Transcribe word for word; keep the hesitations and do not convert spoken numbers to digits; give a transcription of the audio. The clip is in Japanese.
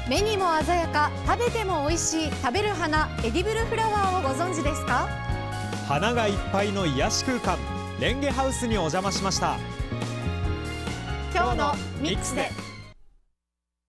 目にも鮮やか、食べても美味しい食べる花、エディブルフラワーをご存知ですか？ 花がいっぱいの癒し空間、レンゲハウスにお邪魔しました。 今日のミックスで。